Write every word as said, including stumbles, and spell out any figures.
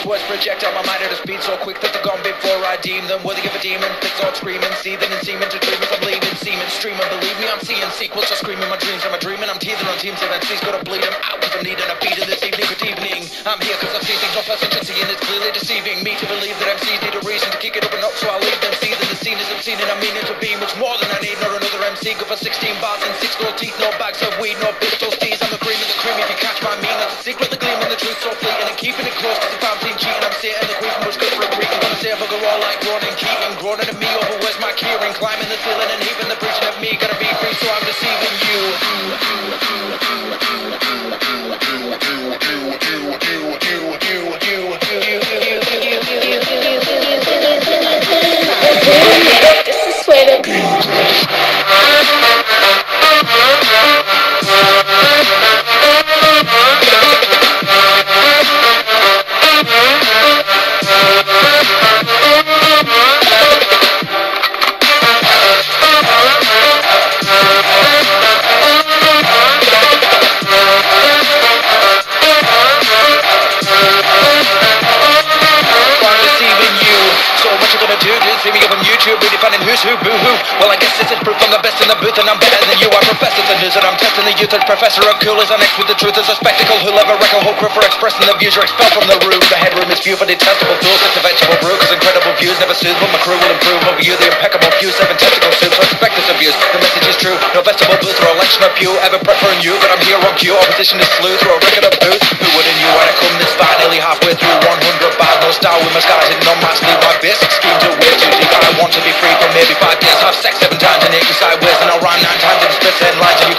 words project out my mind at a speed so quick that they're gone before I deem them worthy of a demon. Pits all screaming, seething and seeming to dream as I'm leaving, seeming, streaming. Believe me, I'm seeing sequels, so screaming my dreams. Am I dreaming? I'm teething on teams of M Cs, gotta bleed them out cause I'm needing a beat in this evening. Good evening, I'm here cause I've seen things no person should see, and it's clearly deceiving me to believe that M Cs need a reason to kick it up and up, so I'll leave them seething. The scene is obscene and I'm meaning to be much more than I need. Not another M C, go for sixteen bars and six gold teeth, no bags of weed, no pistols, teas. I'm the cream of the cream if you catch my mean. That's the secret, the gleam and the truth so fleeting and keeping it close cause if I'm seen cheating, I'm sitting the grief much good for a Greek. I'm gonna say a bugger all like Ronan Keating, groaning at me over where's my keyring, climbing the ceiling and heaving the breaching of me. Gotta be free so I'm deceiving you. This is Sweater. See me up on YouTube, really finding who's who, boo-hoo. Well, I guess this is proof I'm the best in the booth and I'm better than you. I profess the news and I'm testing the youth as professor of cool as I next with the truth as a spectacle. Who'll ever wreck a whole crew for expressing the views you're expelled from the room. The headroom is few for detestable tools, it's a vegetable brew cause incredible views never soothe, but my crew will improve over you. The impeccable few, seven testicle soups, so expect this abuse. The message is true, no vestibule booth or election of pew. Ever preferring you, but I'm here on cue. Opposition is slew through a record of booth. Who wouldn't you when I come this far, nearly halfway through one hundred bars. No style with my scars hidden on my sleeve. My basic schemes are way too deep. I want to be free for maybe five days. Have sex seven times and eight you sideways, and I'll rhyme nine times in split ten lines. And you